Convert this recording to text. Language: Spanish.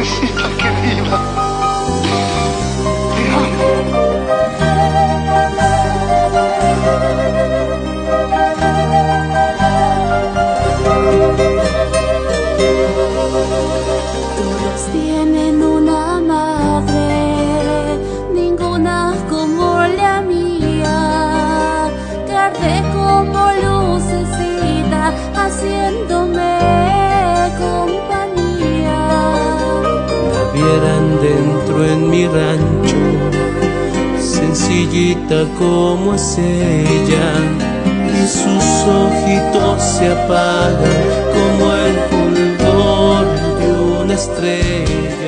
Necesito que viva. Te amo. Todos tienen una madre, ninguna como la mía, que arde como lucecita, haciéndome compañía. La vieran dentro en mi rancho, sencillita como es ella, y sus ojitos se apagan como el fulgor de una estrella.